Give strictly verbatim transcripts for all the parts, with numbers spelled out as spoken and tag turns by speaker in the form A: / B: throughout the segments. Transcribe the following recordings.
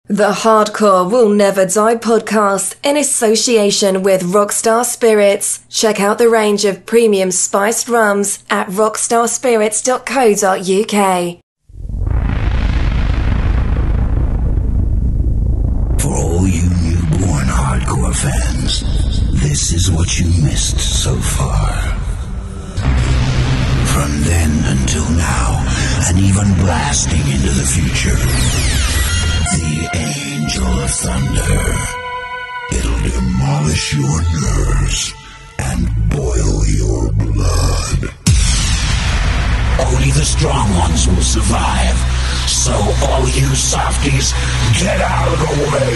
A: The Hardcore Will Never Die podcast in association with Rockstar Spirits. Check out the range of premium spiced rums at rockstar spirits dot co dot uk.
B: For all you newborn hardcore fans, this is what you missed so far. From then until now, and even blasting into the future, the Angel of Thunder. It'll demolish your nerves and boil your blood. Only the strong ones will survive, so all you softies, get out of the way!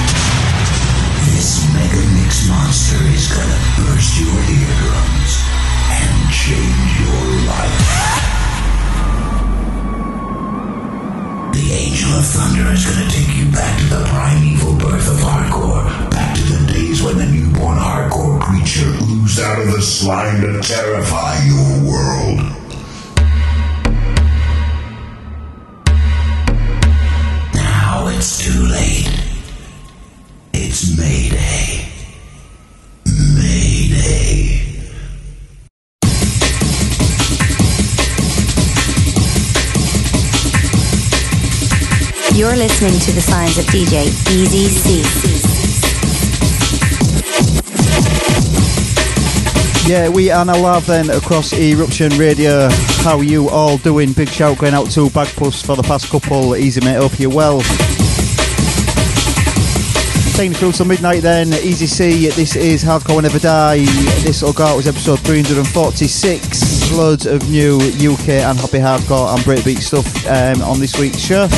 B: This Mega Mix monster is gonna burst your eardrums and change your life. The Angel of Thunder is going to take you back to the primeval birth of hardcore, back to the days when the newborn hardcore creature oozed out of the slime to terrify your world. Now it's too late. It's Mayday. Mayday.
C: You're listening to the sounds of D J Easy C.
D: Yeah, we are now live then across Eruption Radio. How are you all doing? Big shout going out to Bagpuss for the past couple. Easy mate, hope you're well. Taking through till midnight then, Easy C, this is Hardcore Will Never Die. This will go out as episode three forty-six. Loads of new U K and happy hardcore and breakbeat stuff um, on this week's show.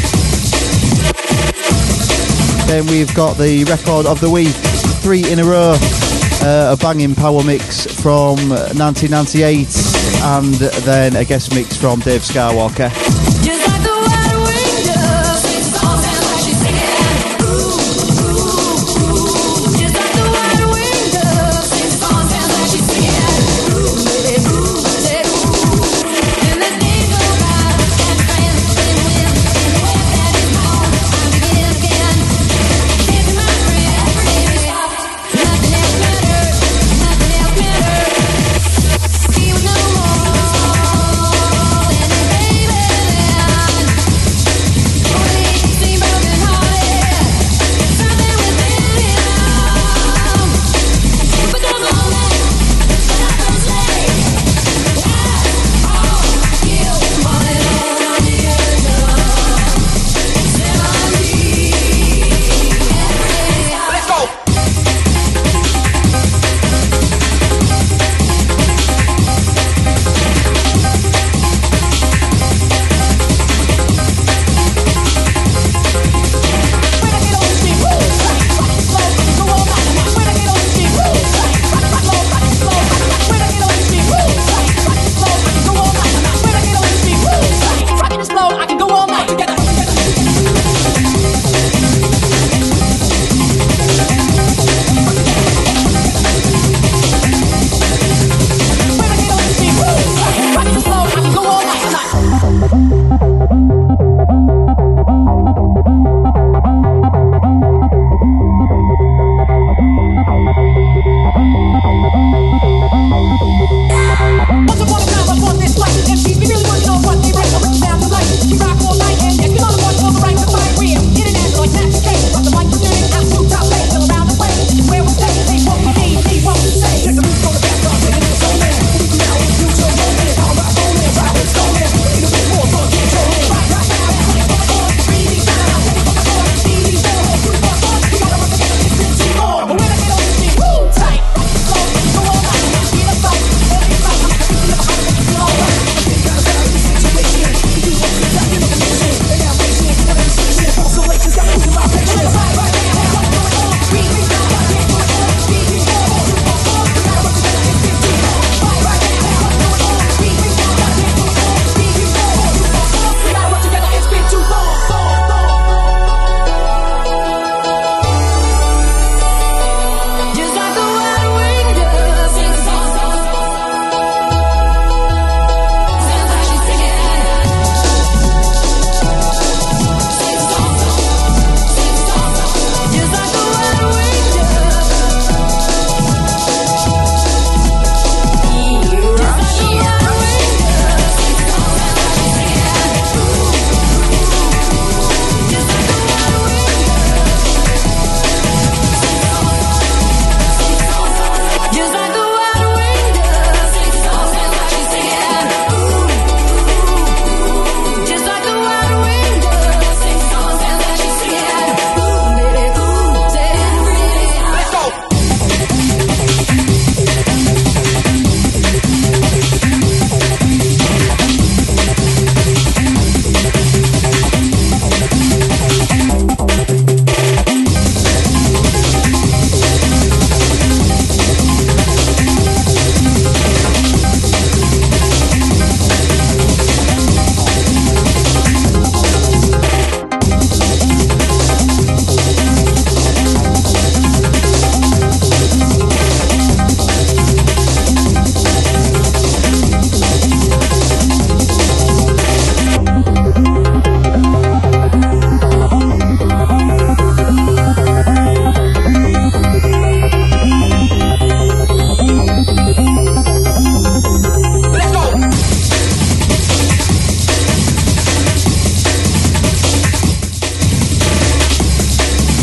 D: Then we've got the record of the week, three in a row, uh, a banging power mix from nineteen ninety-eight, and then a guest mix from Dave Skywalker.
E: Just like the water window, it's all sound like she's singing. Ooh, ooh, ooh. Just like the water window, it's all sound like she's singing. Ooh, baby, ooh, baby, ooh. And the days go by, and friends spin with, and the web that is home, I begin again. Kiss my friend, baby, nothing else matters, nothing else matters. He was no more than a baby.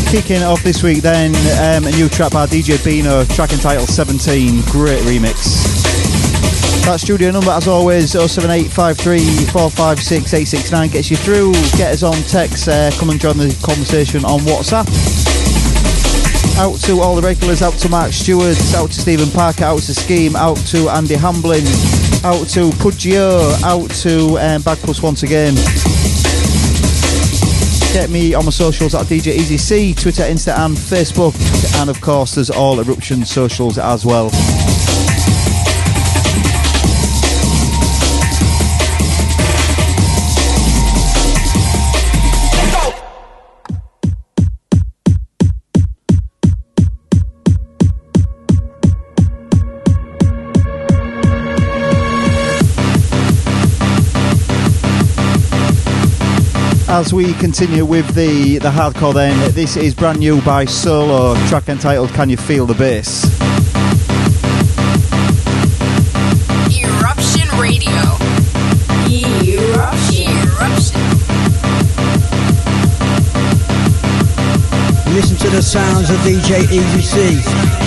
D: Kicking off this week then, um, a new track by D J Beano, track entitled seventeen, great remix. That studio number, as always, oh seven eight five three four five six eight six nine gets you through. Get us on text, uh, come and join the conversation on WhatsApp. Out to all the regulars, out to Mark Stewart, out to Stephen Parker, out to Scheme, out to Andy Hamblin, out to Pudgio, out to um, Bagpuss once again. Get me on my socials at D J Easy C, Twitter, Insta and Facebook, and of course there's all Eruption socials as well. As we continue with the, the hardcore then, this is brand new by Solo, track entitled Can You Feel the Bass?
F: Eruption Radio. Eruption. Eruption.
G: Listen to the sounds of D J Easy C.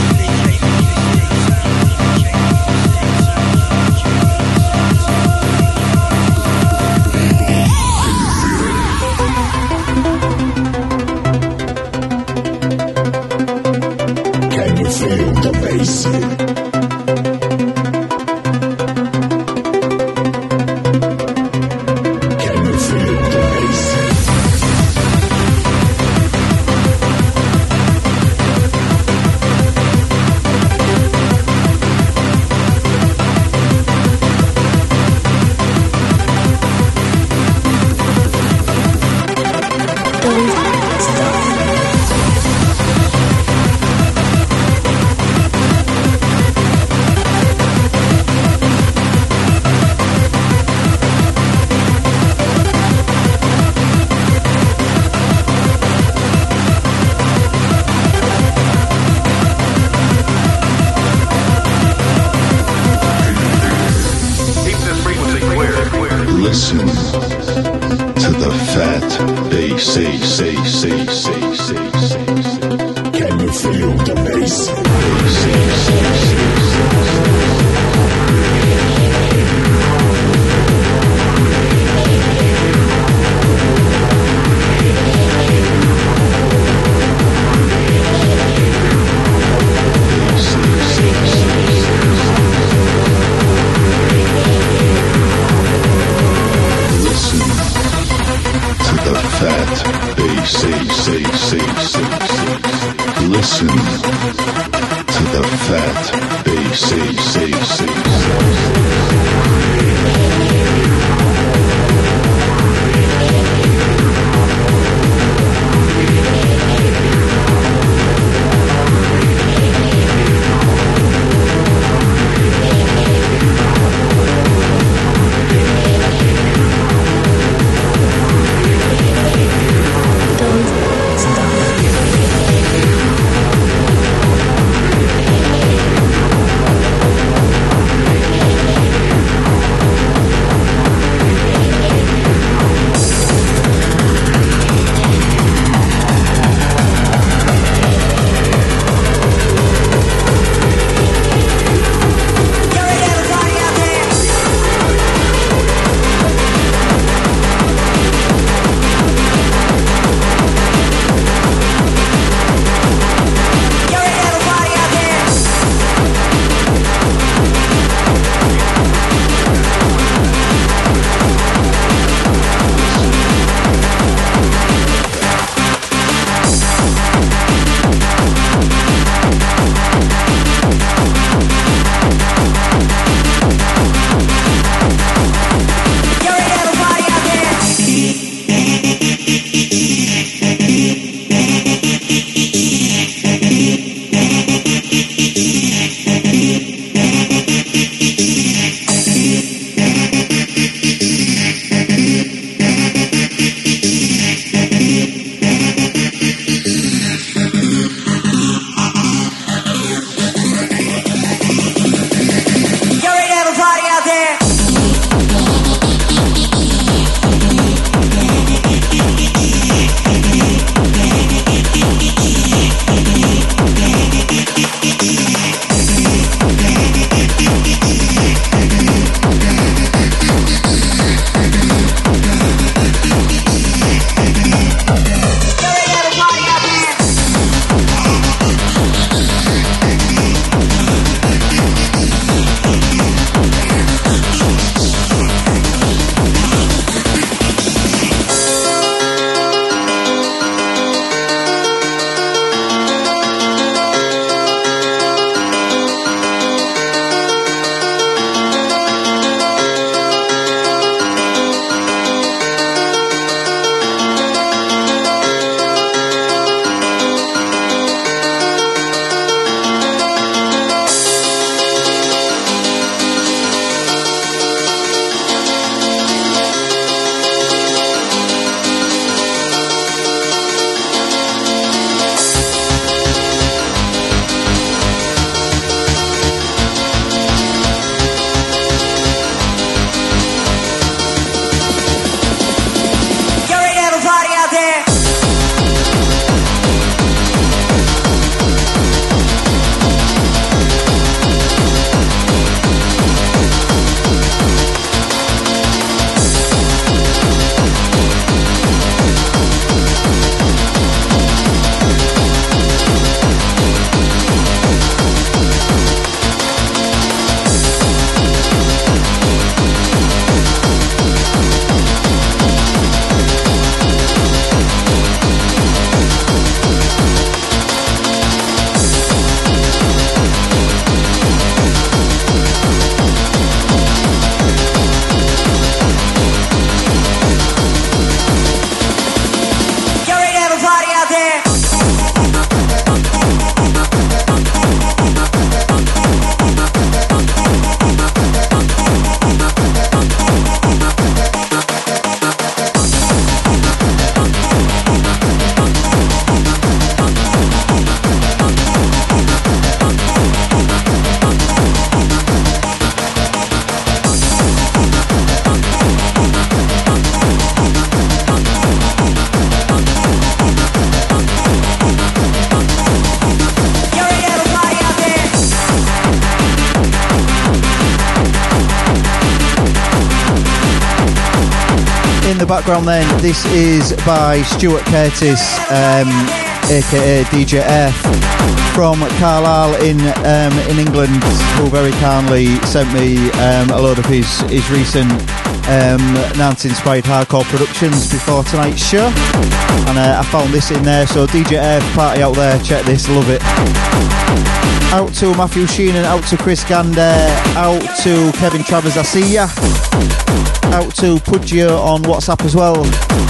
D: background then, this is by Stuart Curtis, um, aka D J F, from Carlisle in um, in England, who very kindly sent me um, a load of his, his recent um, Nantes-inspired hardcore productions before tonight's show, and uh, I found this in there, so D J F, party out there, check this, love it. Out to Matthew Sheenan, out to Chris Gander, out to Kevin Travers, I see ya. Out to Pudgio on WhatsApp as well.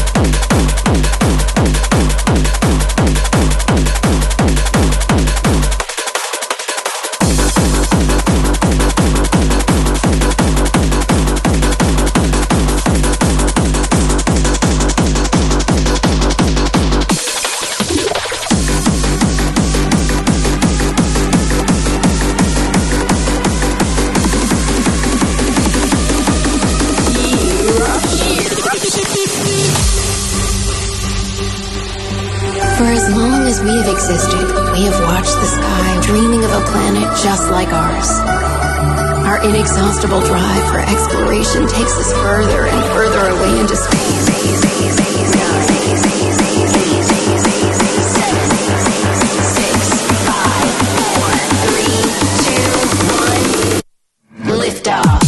F: For as long as we have existed, we have watched the sky, dreaming of a planet just like ours. Our inexhaustible drive for exploration takes us further and further away into space. Seven, six, five, four, three, two, one. Lift off.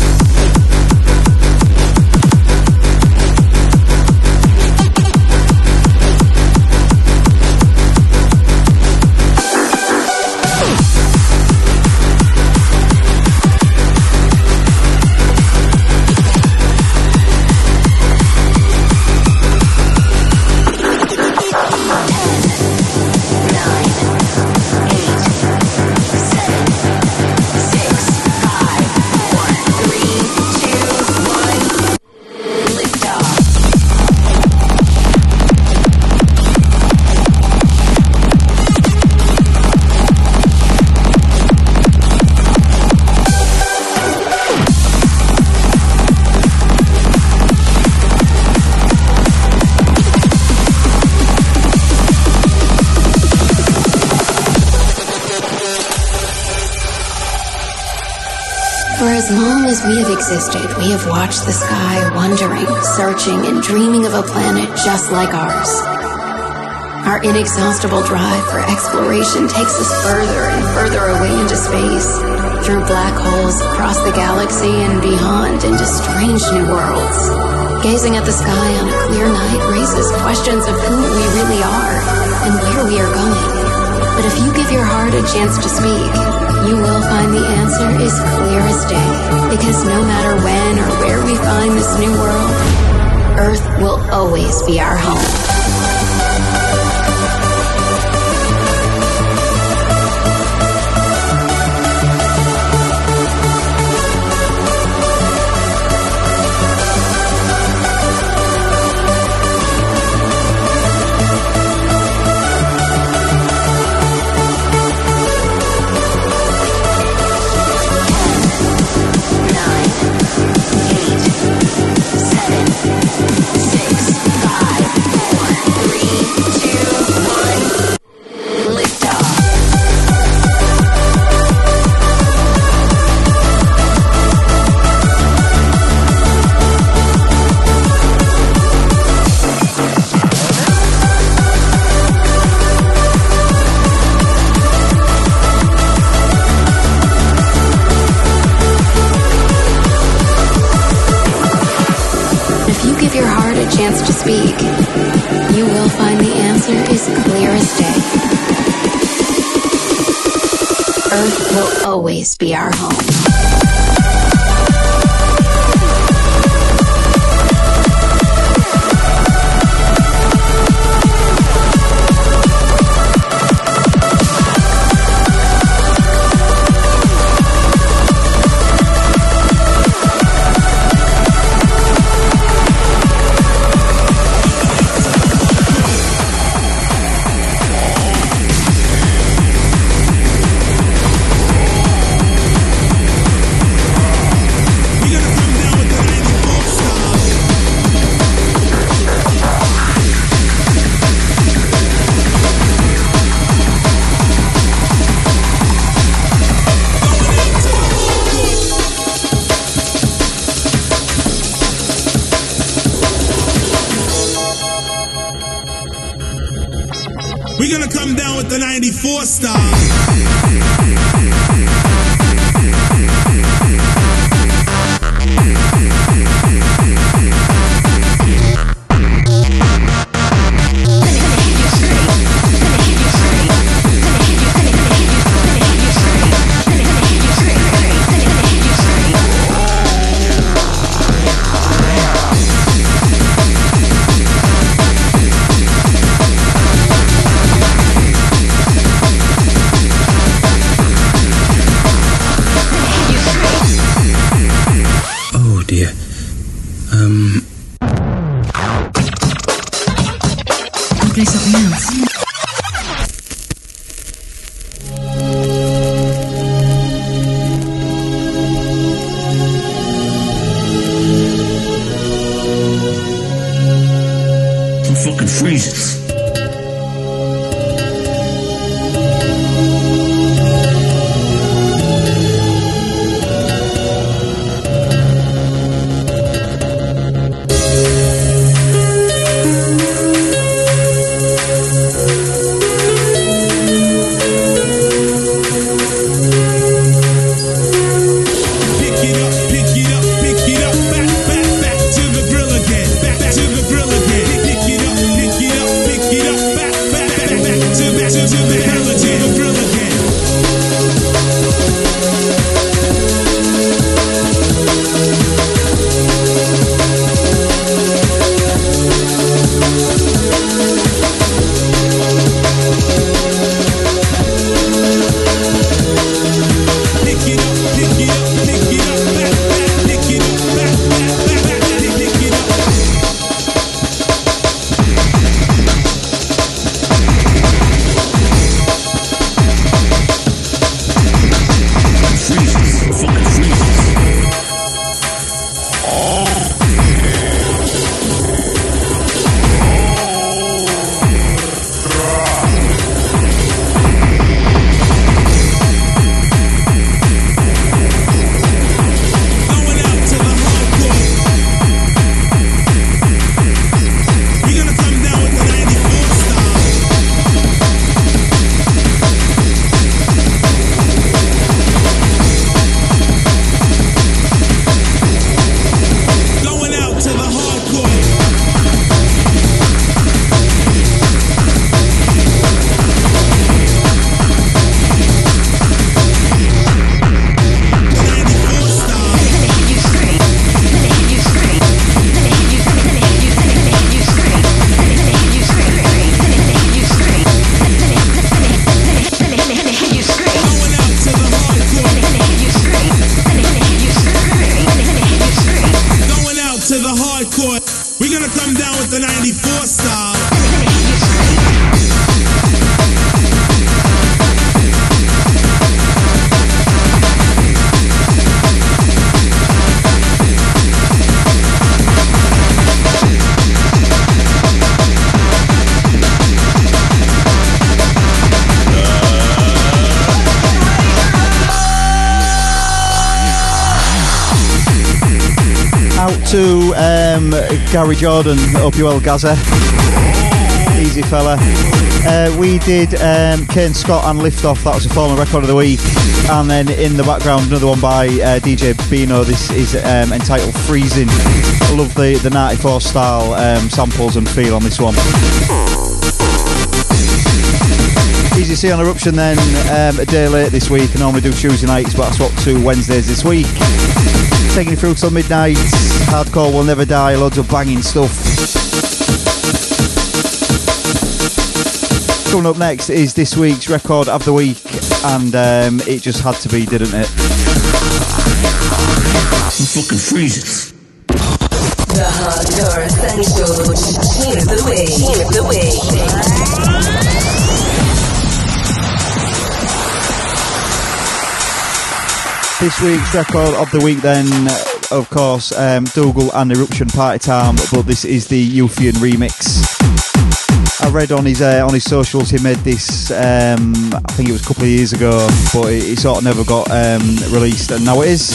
F: As long as we have existed, we have watched the sky, wondering, searching, and dreaming of a planet just like ours. Our inexhaustible drive for exploration takes us further and further away into space, through black holes, across the galaxy, and beyond into strange new worlds. Gazing at the sky on a clear night raises questions of who we really are and where we are going. But if you give your heart a chance to speak, you will find the answer is clear as day. Because no matter when or where we find this new world, Earth will always be our home. Chance to speak, you will find the answer is clear as day. Earth will always be our home.
H: We're gonna come down with the ninety-four style.
I: Um.
J: I'll play something else.
B: Some fucking freezes.
D: To um, Gary Jordan, hope you well, Gaza. Easy fella. Uh, we did um, Kane Scott and Lift Off, that was a former record of the week. And then in the background, another one by uh, D J Bino. This is um, entitled Freezing. I love the, the ninety-four style um, samples and feel on this one. Easy C on Eruption then, um, a day late this week. I normally do Tuesday nights, but I swapped to Wednesdays this week. Taking you through till midnight. Hardcore will never die, loads of banging stuff. Coming up next is this week's record of the week, and um, it just had to be, didn't it?
B: Some fucking freezes.
A: The Hardcore Essentials. Here's the week. Here's the week.
D: This week's record of the week then, of course, um, Dougal and Eruption Party Time, but this is the Euphian remix. I read on his uh, on his socials he made this, um, I think it was a couple of years ago, but it, it sort of never got um, released, and now it is.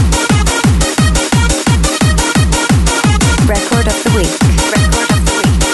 C: Record of the week. Record of the week.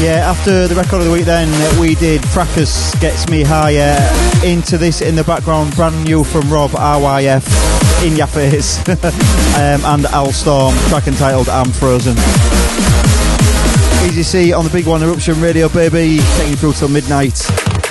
D: Yeah, after the record of the week then, we did Fracas Gets Me Higher. Into this in the background, brand new from Rob, R Y F, In Your Face, um, and Al Storm, track entitled I'm Frozen. Easy C on the big one, Eruption Radio, baby, taking you through till midnight.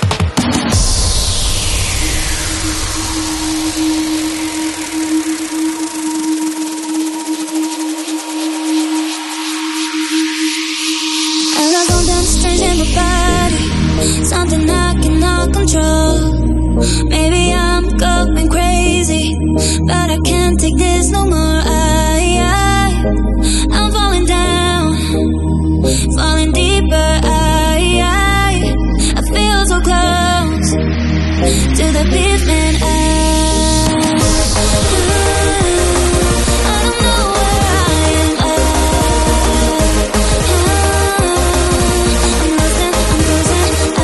E: Something I cannot control. Maybe I'm going crazy, but I can't take this no more. I, I, I'm falling down, falling deeper. I, I, I feel so close to the pavement. I, I don't know where I am. I, I'm losing, I'm losing.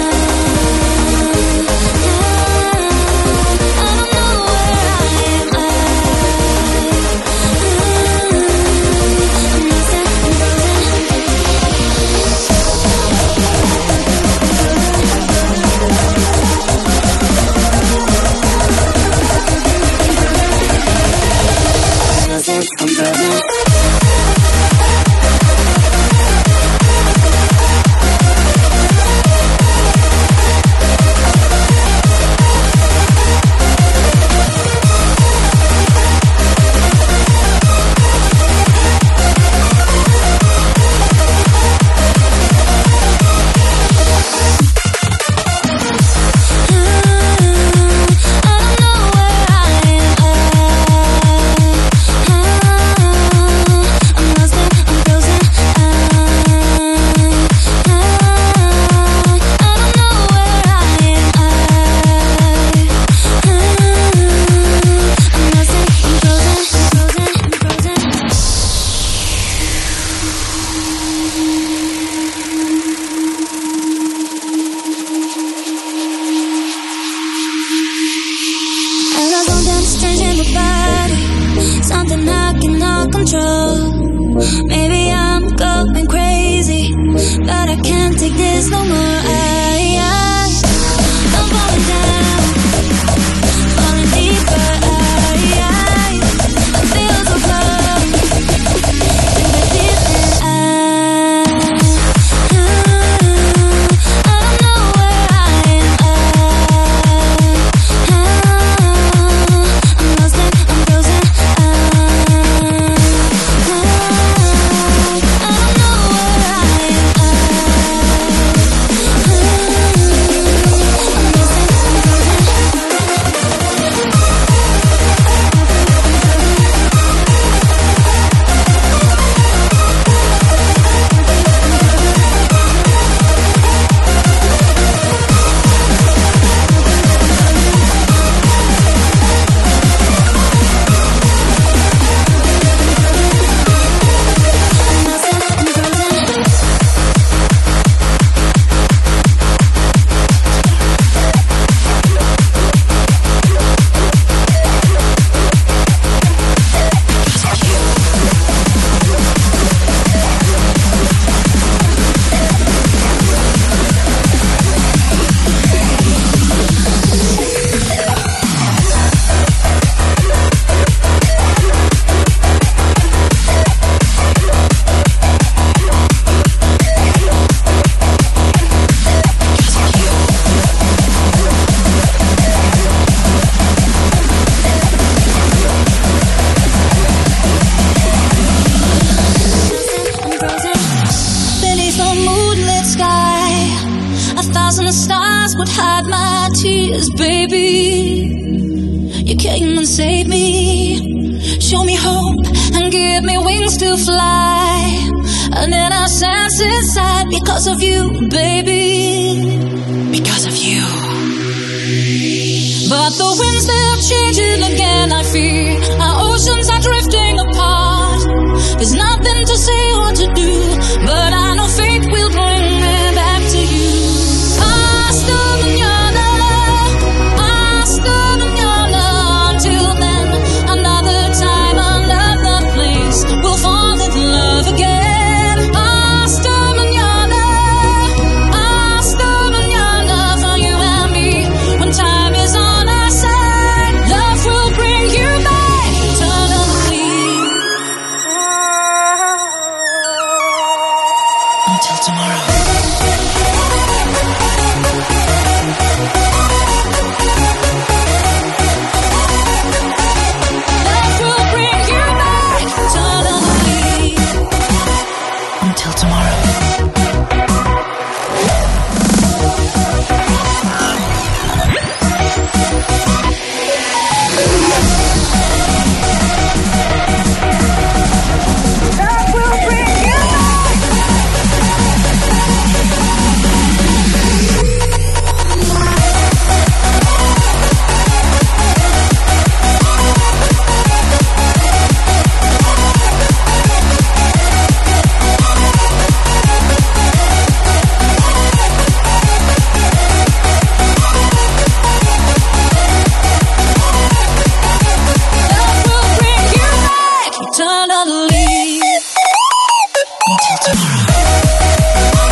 E: I'm frozen. Something I cannot control. Maybe I'm going crazy, but I can't take this no more. I, I, I'm falling down, falling deeper. I, I, I feel so close to the deep end. I, I, I don't know where I am. I, I, I'm lost and I'm frozen. Because of you, baby. Because of you. But the winds, they're changing again, I fear. Our oceans are drifting apart. There's nothing to say or to do, but I know fate will bring me back to you. Hasta mañana, hasta mañana. Until then, another time, another place, we'll fall in love again. Hasta mañana. until tomorrow.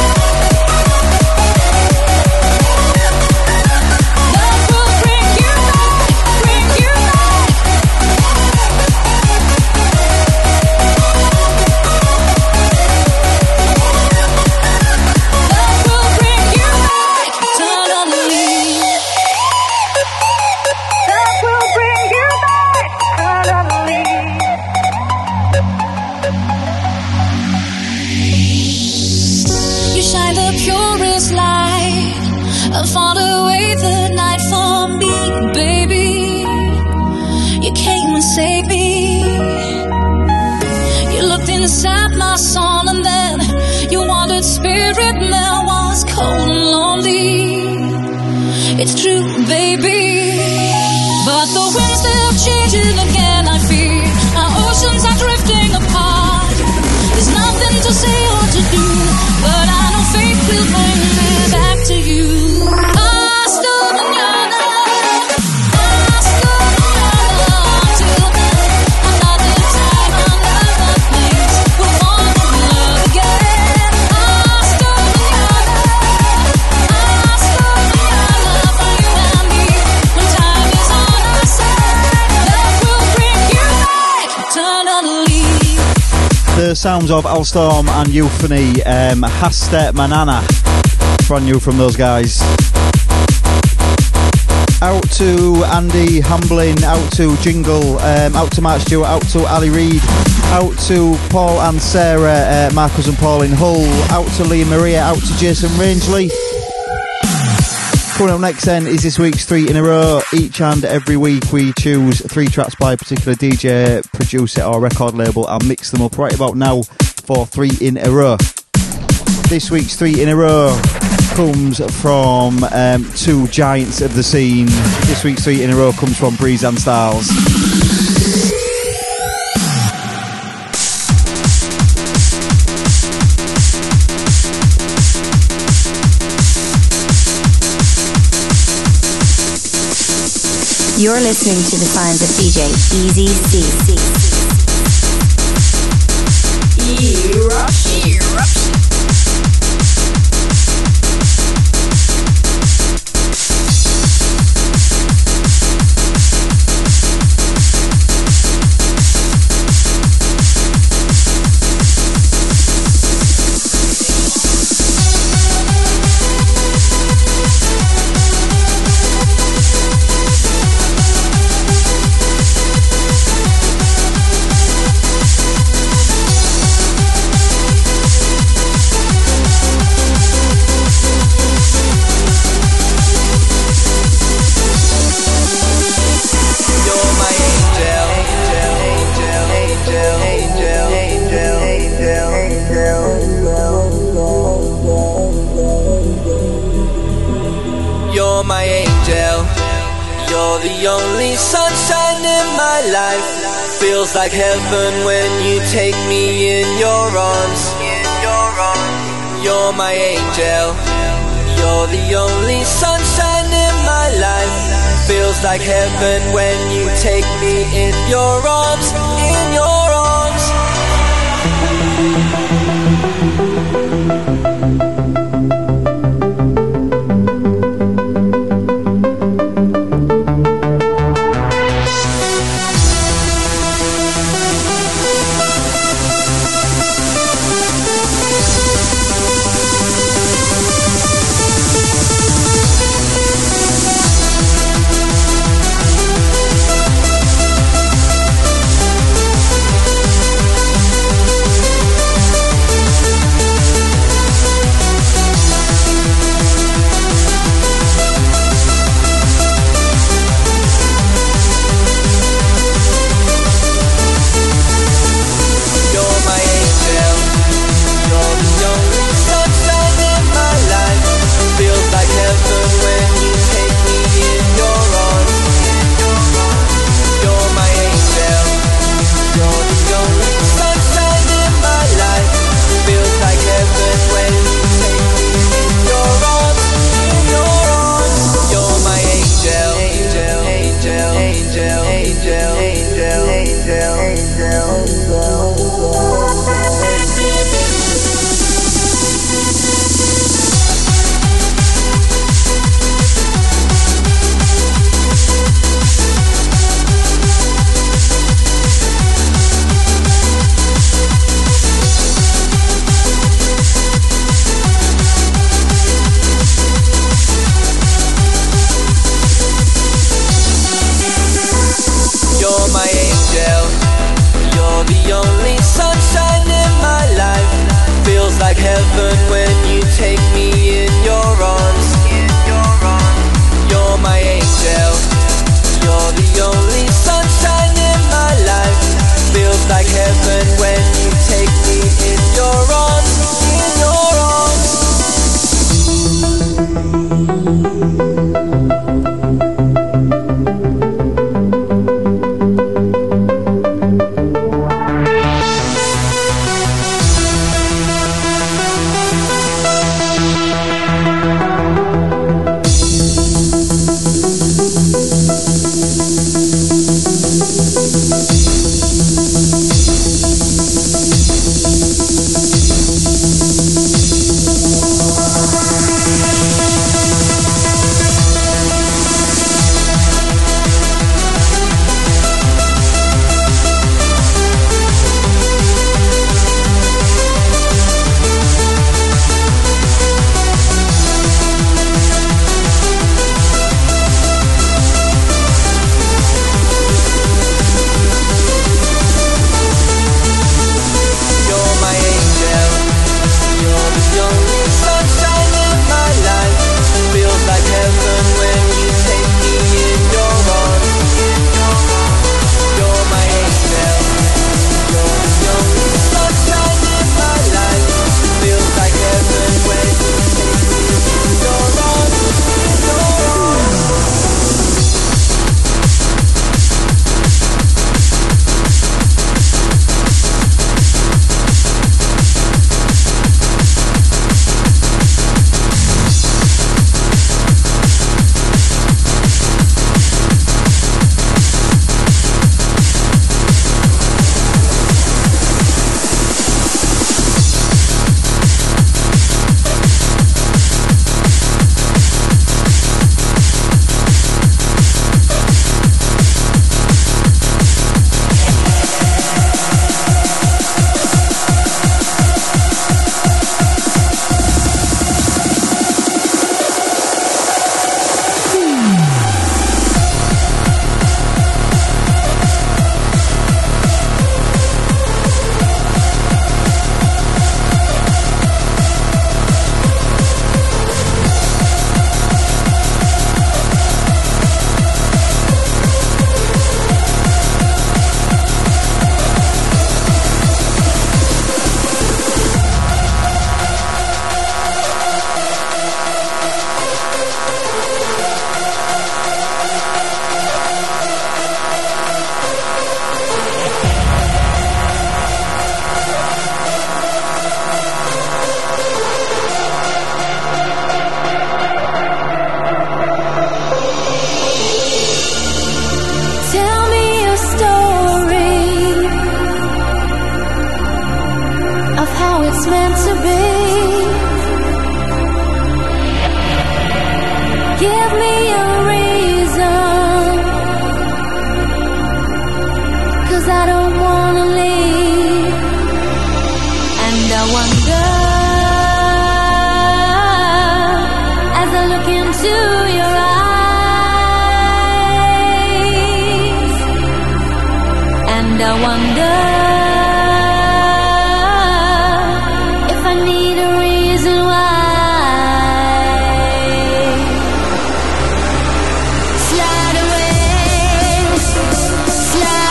E: You shine the purest light, far away the night for me, baby. You came and saved me. You looked inside my soul and then you wandered spirit. Now was cold and lonely. It's true, baby. But the wind's still changing again, I fear. Our oceans are drifting apart. There's nothing to say or to do, but I know fate will bring me back to you. I stood in your love, I stood in your love till then. Another time, another place, we'll fall in love again. I stood in your love, I stood in your love for you and me. When time is on our side, love will bring you back eternally.
D: The sounds of Alstorm and Euphony, um, Hasta Manana, brand new from those guys. Out to Andy Hamblin, out to Jingle, um, out to Mark Stewart, out to Ali Reid, out to Paul and Sarah, uh, Marcus and Paul in Hull, out to Leah Maria, out to Jason Rangeley. Coming up next then is this week's Three in a Row. Each and every week we choose three tracks by a particular D J, producer or record label and mix them up right about now for Three in a Row. This week's Three in a Row comes from um, two giants of the scene. This week's Three in a Row comes from Breeze and Styles.
C: You're listening to the sounds of D J Easy C.
E: Eruption. Eruption.
K: You're my angel. You're the only sunshine in my life. Feels like heaven when you take me in your arms. You're my angel. You're the only sunshine in my life. Feels like heaven when you take me in your arms. In your arms. take me in your arms. You're my angel, you're the only sunshine in my life. Feels like heaven when you take me in your arms, in your arms.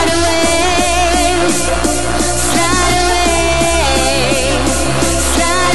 E: Slide away, slide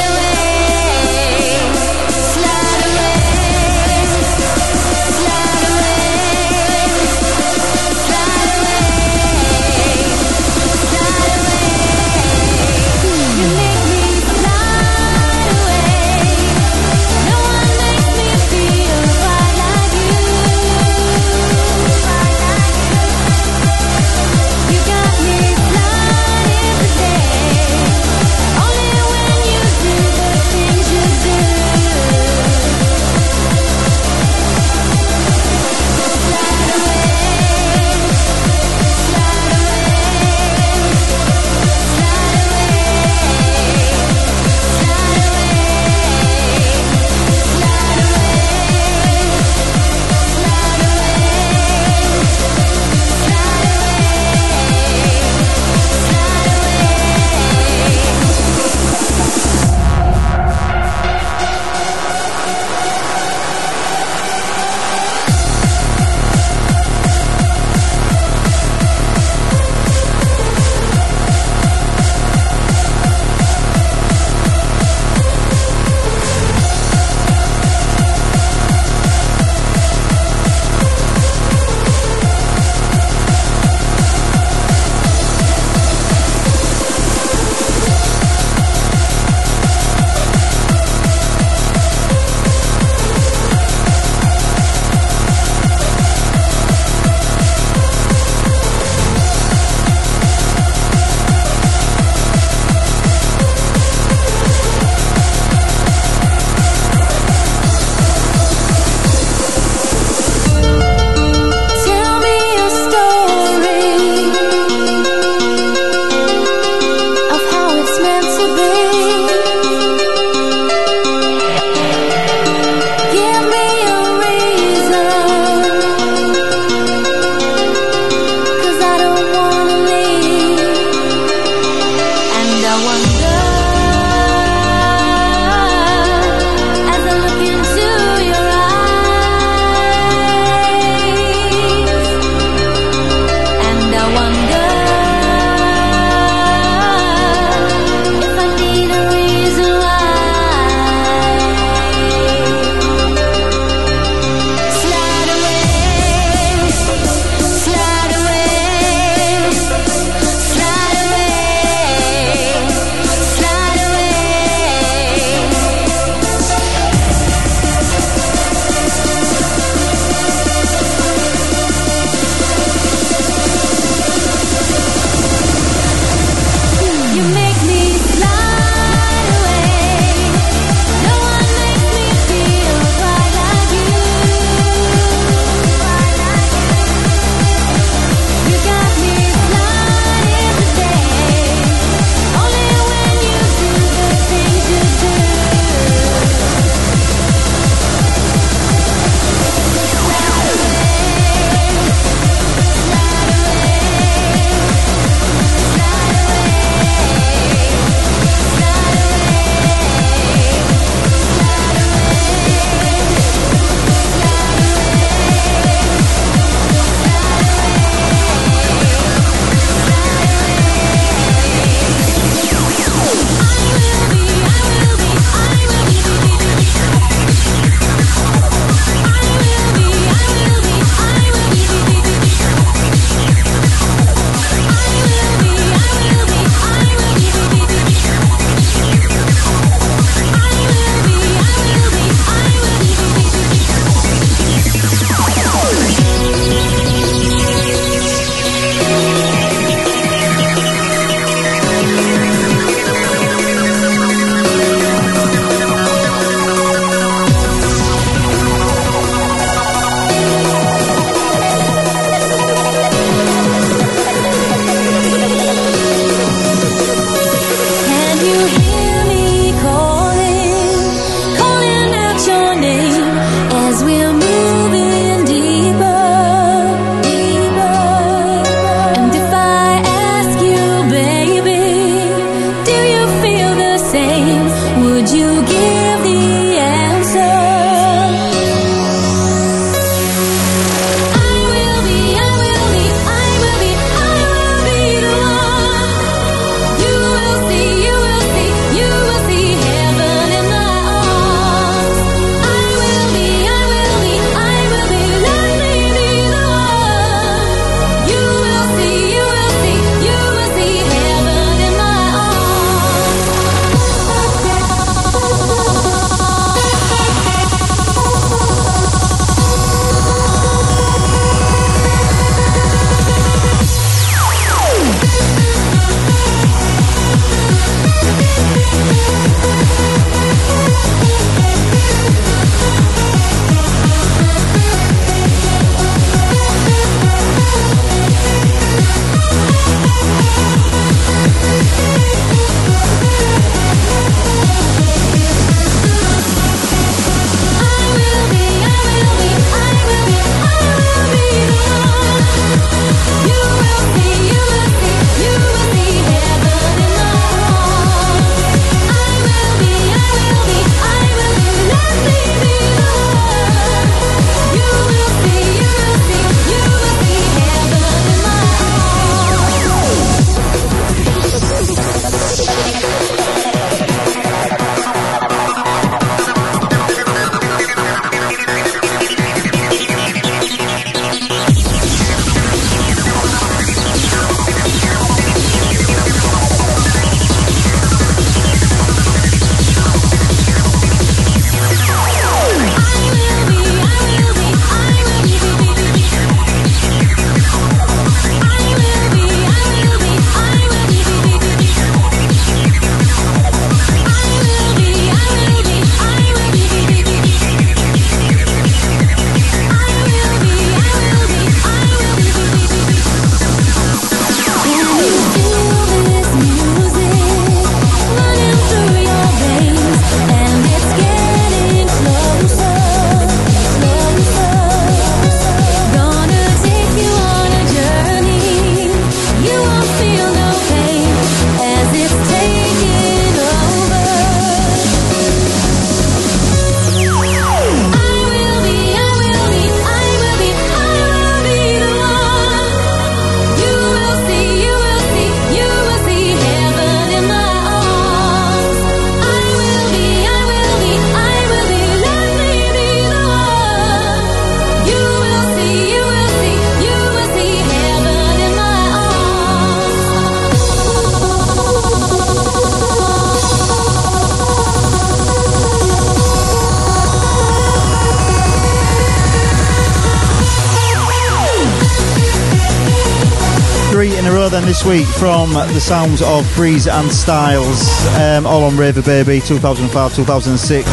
D: then this week from the sounds of Breeze and Styles, um, all on Raver Baby, two thousand five, two thousand six.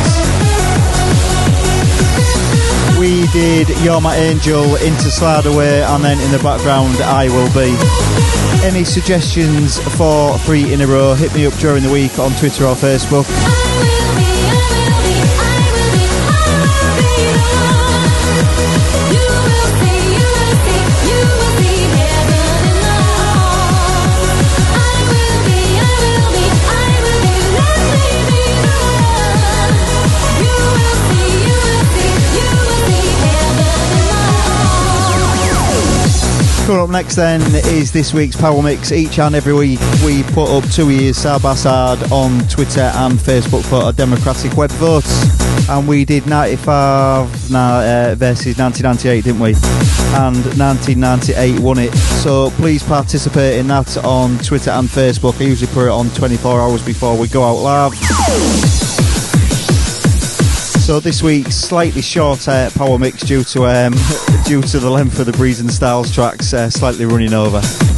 D: We did You're My Angel, Into Slide Away, and then in the background, I Will Be. Any suggestions for three in a row, hit me up during the week on Twitter or Facebook. Coming up next then is this week's Power Mix. Each and every week we put up two years side by side on Twitter and Facebook for a democratic web vote, and we did ninety-five now, uh, versus nineteen ninety-eight, didn't we? And nineteen ninety-eight won it, so please participate in that on Twitter and Facebook. I usually put it on twenty-four hours before we go out live. So this week's slightly shorter Power Mix due to um, due to the length of the Breeze and Styles tracks uh, slightly running over.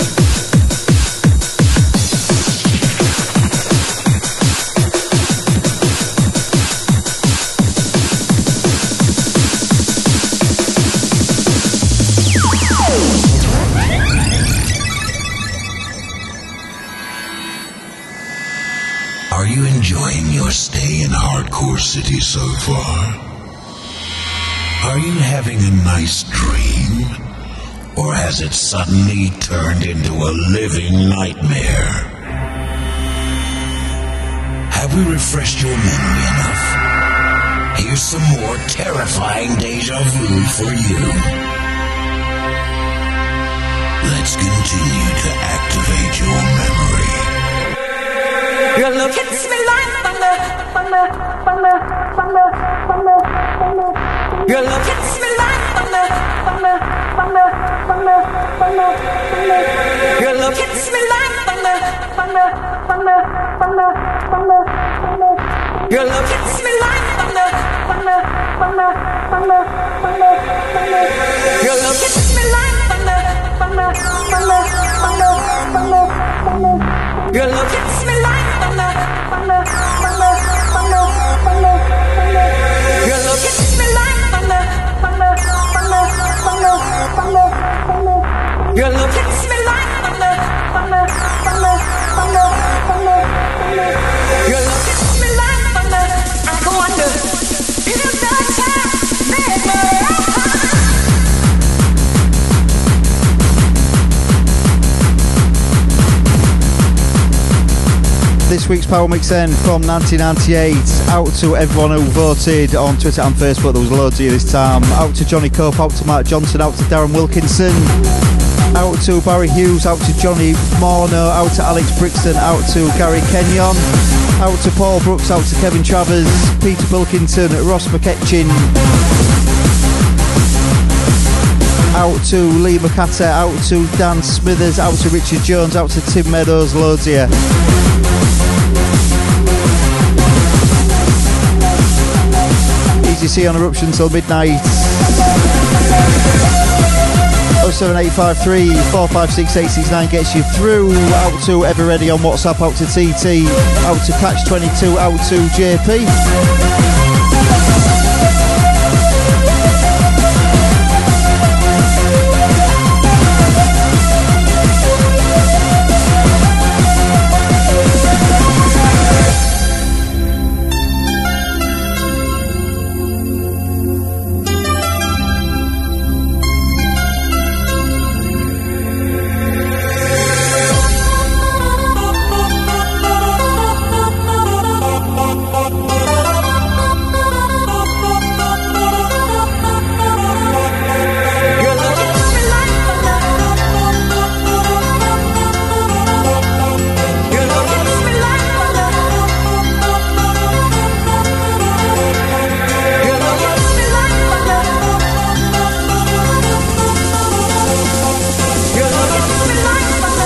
B: Are you enjoying your stay in Hardcore City so far? Are you having a nice dream? Or has it suddenly turned into a living nightmare? Have we refreshed your memory enough? Here's some more terrifying deja vu for you. Let's continue to activate your memory.
E: Your look hits me like thunder, thunder, thunder, thunder, thunder, thunder. Your look hits me like thunder, thunder, thunder, thunder, thunder, thunder. Your look hits me like thunder, thunder, thunder, thunder, thunder, thunder. Your look hits me like thunder, thunder, thunder, thunder, thunder, thunder. Your look hits me like thunder, thunder, thunder, thunder, thunder, thunder. Your look hits me like thunder, thunder, thunder, thunder, thunder, thunder. Your look hits me like thunder, thunder, thunder, thunder, thunder, thunder. Your look hits me like thunder, thunder, thunder, thunder, thunder, thunder. Your look hits me like thunder. I go under. You don't have me.
D: This week's Power Mix then from nineteen ninety-eight, out to everyone who voted on Twitter and Facebook. There was loads of you this time. Out to Johnny Cope, out to Mark Johnson, out to Darren Wilkinson, out to Barry Hughes, out to Johnny Morno, out to Alex Brixton, out to Gary Kenyon, out to Paul Brooks, out to Kevin Travers, Peter Pilkington, Ross McKetchin, out to Lee McCatter, out to Dan Smithers, out to Richard Jones, out to Tim Meadows, loads here. Easy C on Eruption till midnight. oh seven eight five three, four five six, eight six nine gets you through. Out to Ever Ready on WhatsApp, out to T T, out to Catch twenty-two, out to J P.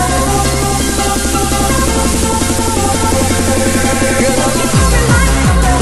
E: You're looking for me like thunder.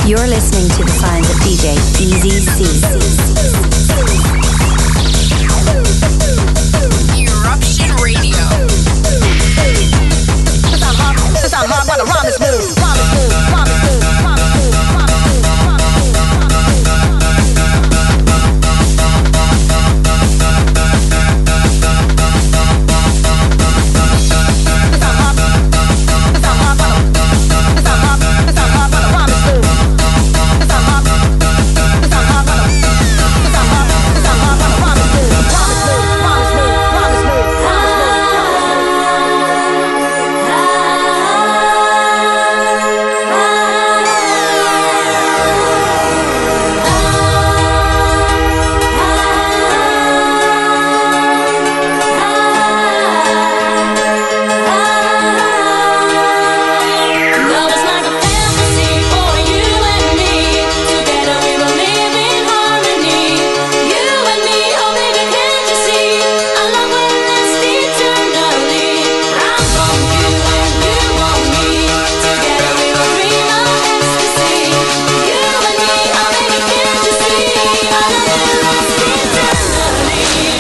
C: You're listening to the sounds of D J Easy C.
E: Eruption Radio. Since I'm hot, since I'm hot, wanna rhyme is smooth. Rhyme is smooth, rhyme is smooth, rhyme is smooth, rhyme is smooth, rhyme is smooth, rhyme is smooth. Since I'm hot, since I'm hot, wanna, since I'm hot, since I'm hot, wanna rhyme is smooth. Since I'm hot, since I'm hot, wanna, since I'm hot, since I'm hot, wanna rhyme is smooth. Rhyme is smooth, rhyme is smooth, rhyme is smooth, rhyme is smooth. Love is like a fantasy for you and me. Together we will live in harmony. You and me, oh baby, can't you see? Our love will last eternally. I'm from you and you want me. Together we will dream of ecstasy. You and me, oh baby, can't you see? Our love will last eternally.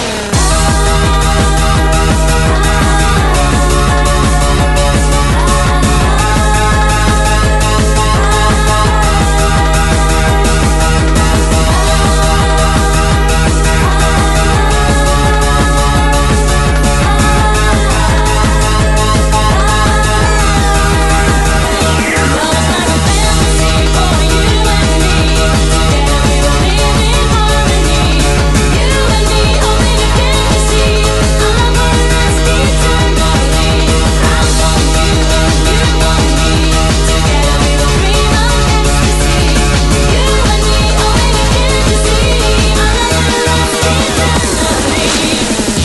E: Love is like a fantasy for you and me. Together we will live in harmony. You and me, oh baby, can't you see? Our love will last eternally. I'm from you and you want me. Together we will dream of ecstasy. You and me, oh baby, can't you see? Our love will last eternally.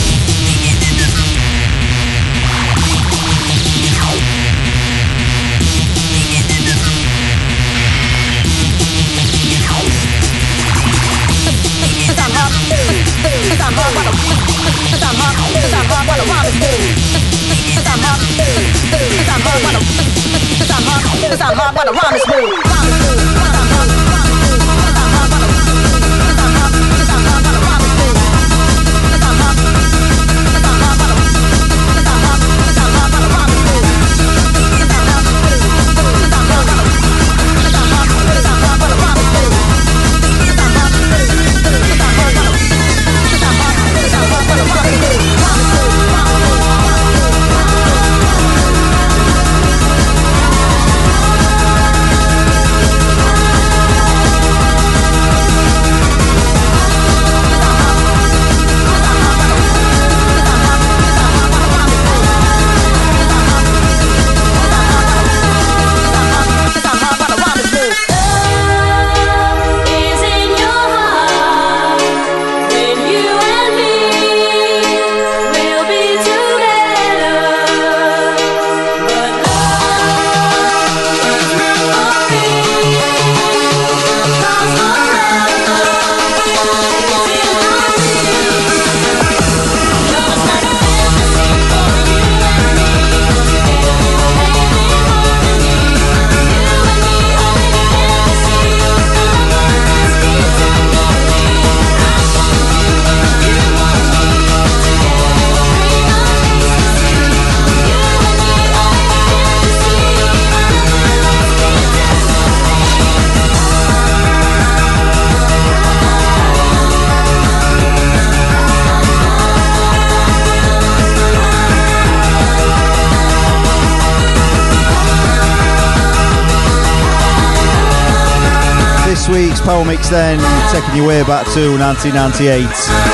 E: Since I'm hot, since I'm hot, wanna, since I'm hot, since I'm hot, wanna rhyme is smooth. Since I'm hot, since I'm hot, wanna, since I'm hot, since I'm hot, wanna rhyme is smooth. Rhyme is smooth. Since I'm hot, since I'm hot, wanna, since I'm hot, since I'm hot, wanna rhyme is smooth. Since I'm hot, since I'm hot, wanna, since I'm hot, since I'm hot, wanna rhyme is smooth. Since I'm hot, since I'm hot, wanna, since I'm hot, since I'm hot, wanna rhyme is smooth. Since I'm hot, since I'm hot, wanna, since I'm hot, since I'm hot, since I'm hot, wanna rhyme is smooth. Rhyme is smooth, rhyme is smooth, rhyme is smooth. Is in your heart when you and me will be together. But love is memory. Lost forever. It's in harmony. Love is like a fantasy for you and me. Together we will live in harmony. You and me, oh baby, can't you see? Our love will last eternally. I'm from you and you want me. Together we will dream of ecstasy. You and me, oh baby, can't you see? Our love will last
D: This week's Power Mix then, taking you way back to nineteen ninety-eight.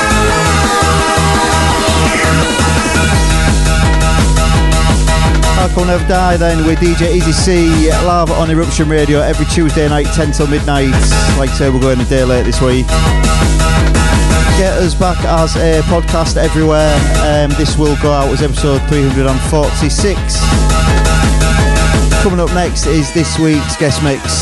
D: Hardcore Never Die then with D J Easy C live on Eruption Radio every Tuesday night, ten till midnight. Like I say, we're going a day late this week. Get us back as a podcast everywhere. Um, this will go out as episode three hundred forty-six. Coming up next is this week's guest mix.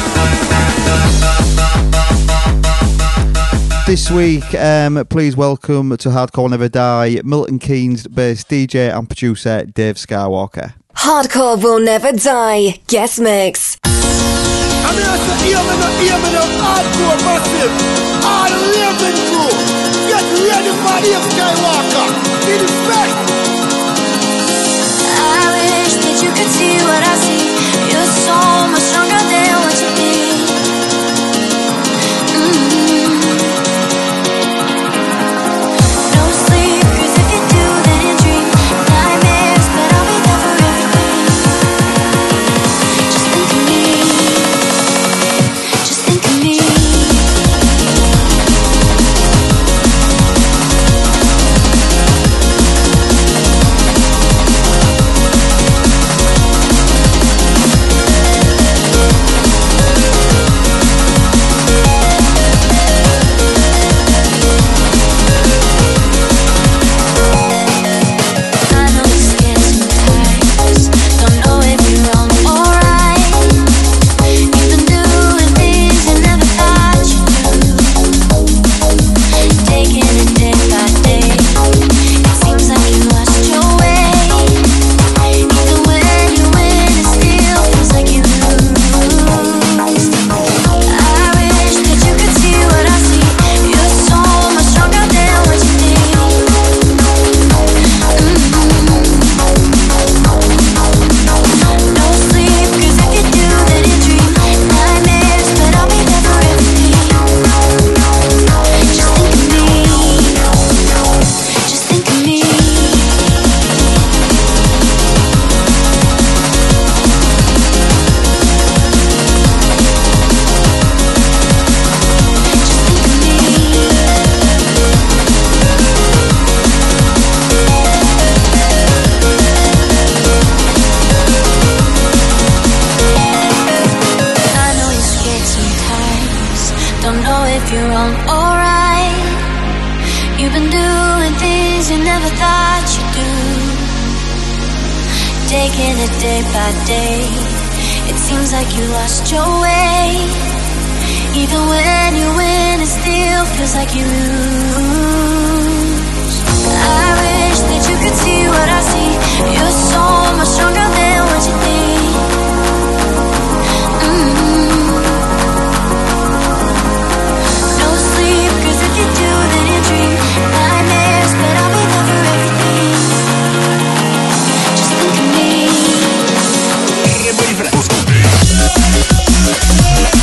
D: This week, um, please welcome to Hardcore Never Die, Milton Keynes-based D J and producer Dave Skywalker.
A: Hardcore will never die. Guest mix.
H: I'm
L: me I say, hear me now, hear me now, hardcore massive. All living crew, get ready for the Skywalker. Be the best.
E: I wish that you could see what I see. You're so much stronger than what you think. Mm-hmm. No sleep, 'cause if you do, then you dream nightmares, but I'll be there for everything. Just think of me. Just think of me. Taking it day by day, it seems like you lost your way. Even when you win, it still feels like you lose. I wish that you could see what I see. You're so much stronger than what you think. Mm-hmm. No sleep, 'cause if you do, then you dream nightmares, but I'll be there for everything. Just think of me.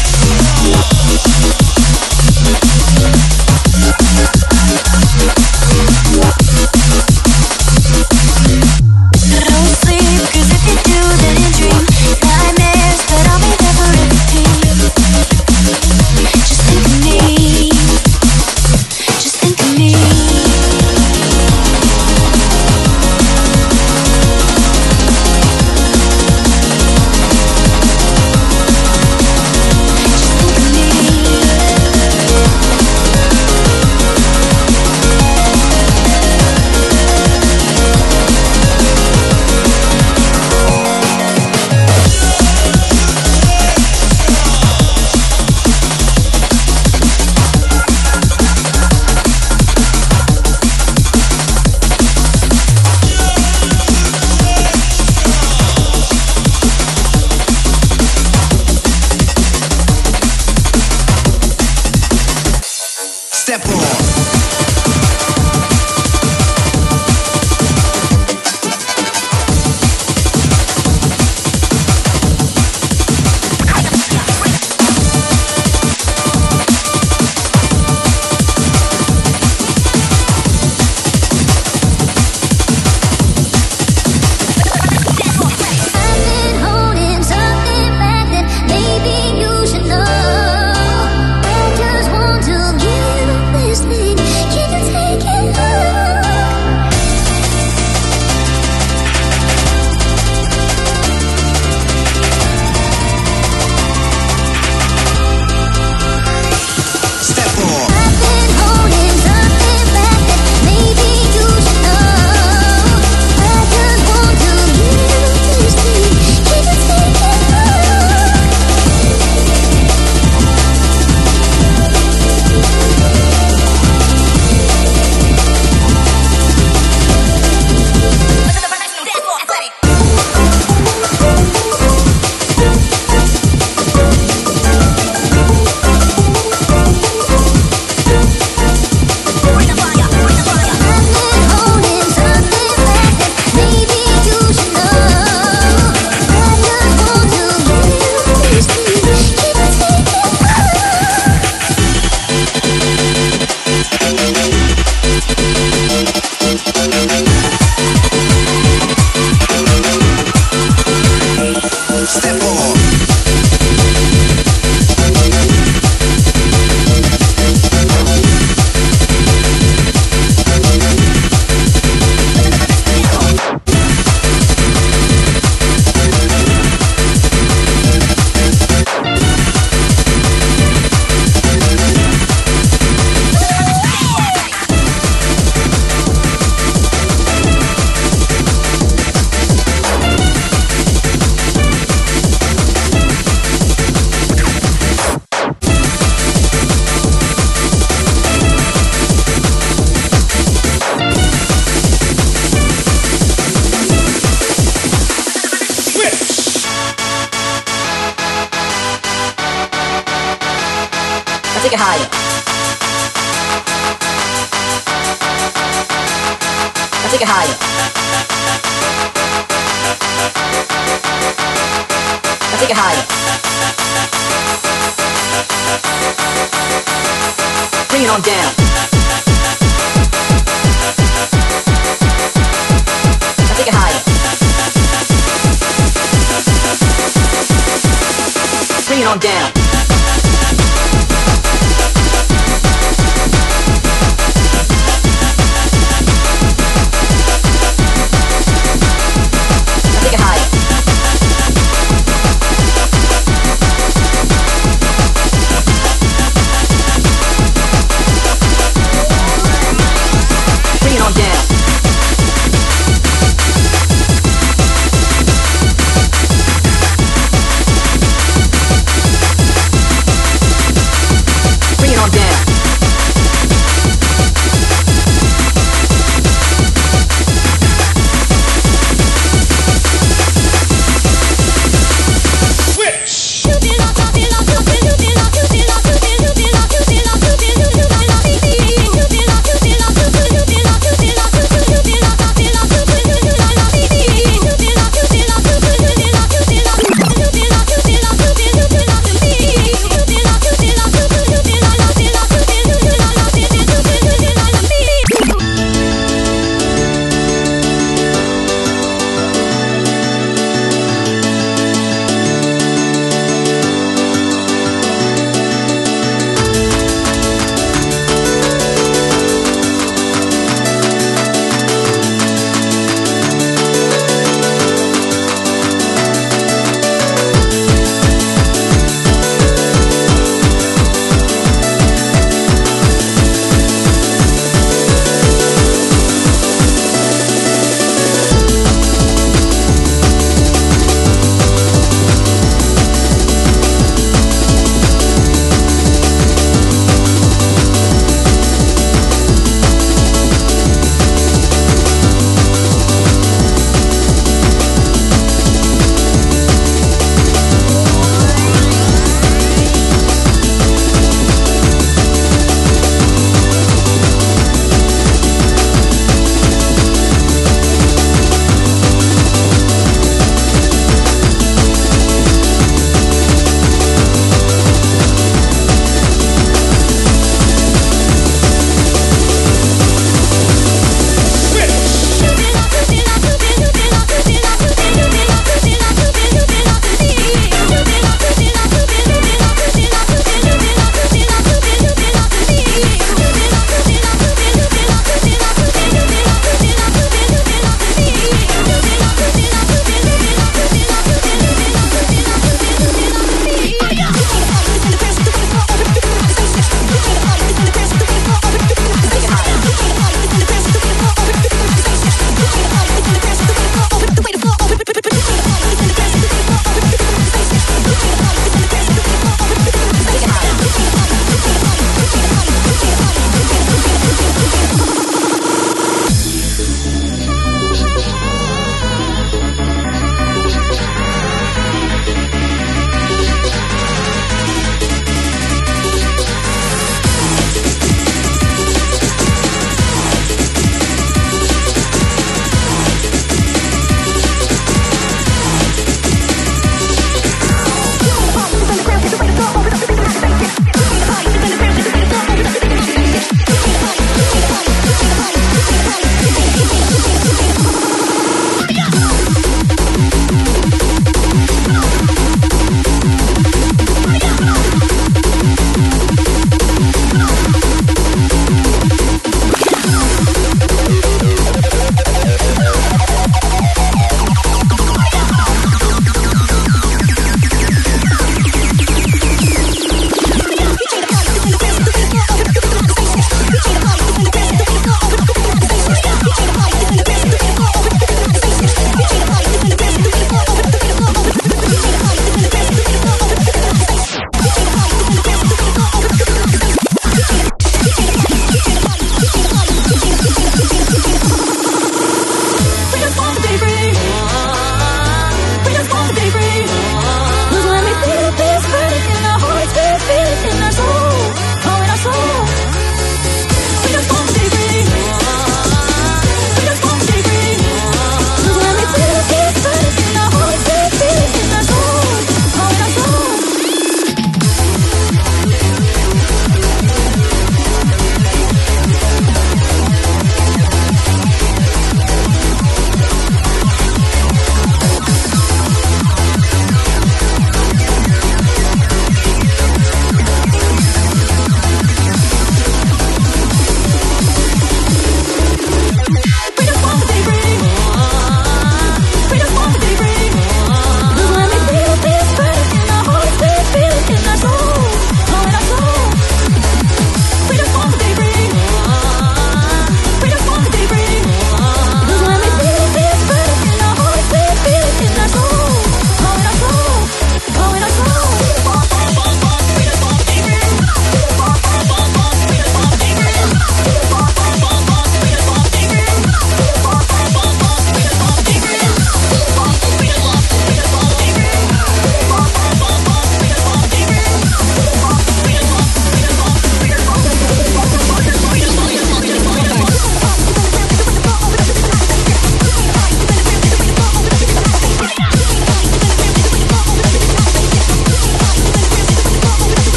B: Ready for that?
M: take it higher. Now take it higher. Bring it on down. Now take it higher. Bring it on down.
E: Take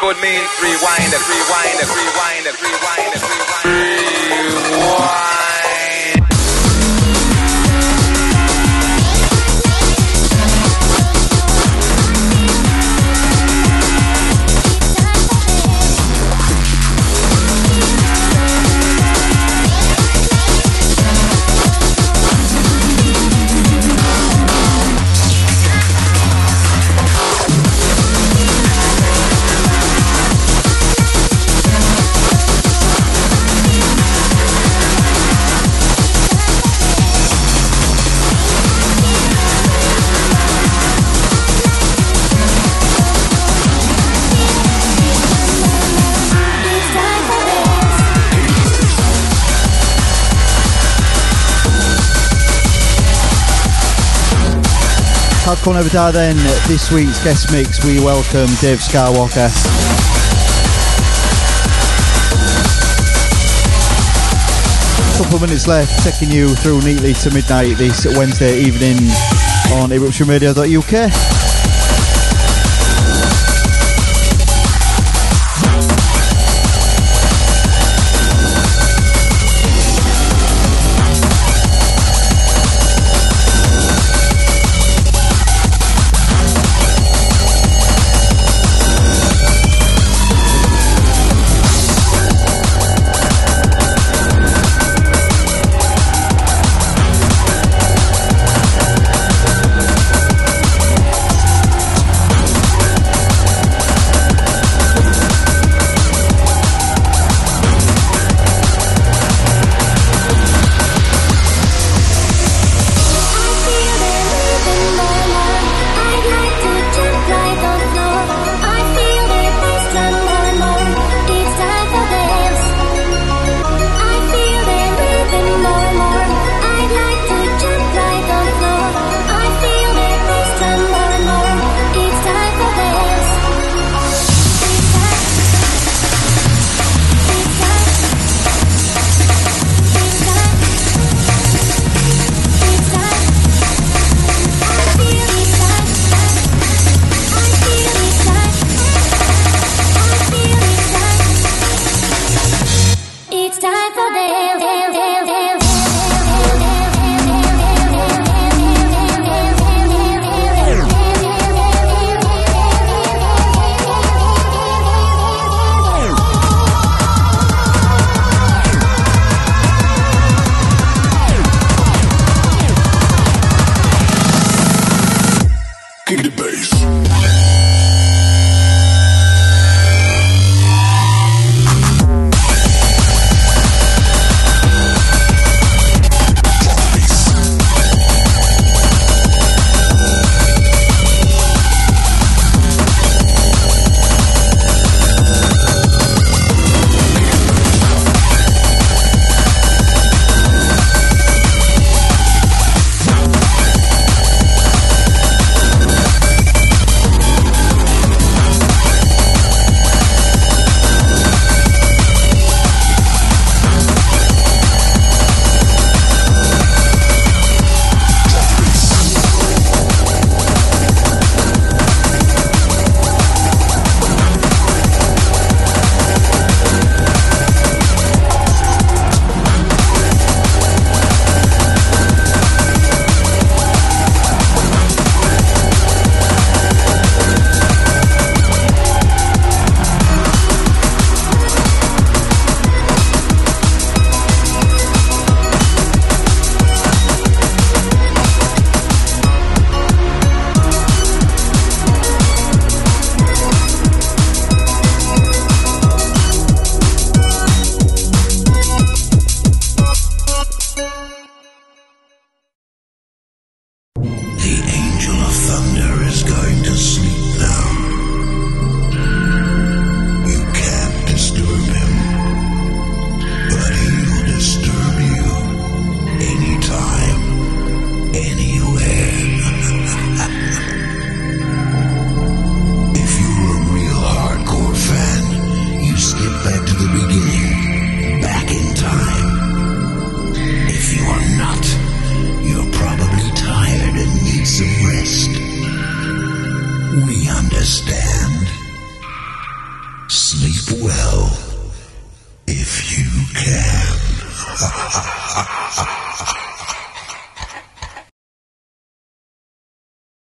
N: could mean rewind it, rewind it, rewind it, rewind it, rewind it, rewind.
D: Hardcore Never Die then, this week's guest mix, we welcome Dave Skywalker. Couple of minutes left, taking you through neatly to midnight this Wednesday evening on eruption radio dot U K.
B: understand.